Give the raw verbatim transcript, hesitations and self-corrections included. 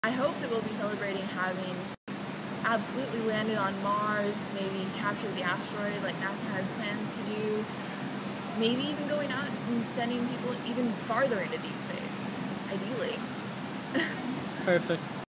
I hope that we'll be celebrating having absolutely landed on Mars, maybe captured the asteroid like NASA has plans to do, maybe even going out and sending people even farther into deep space, ideally. Perfect.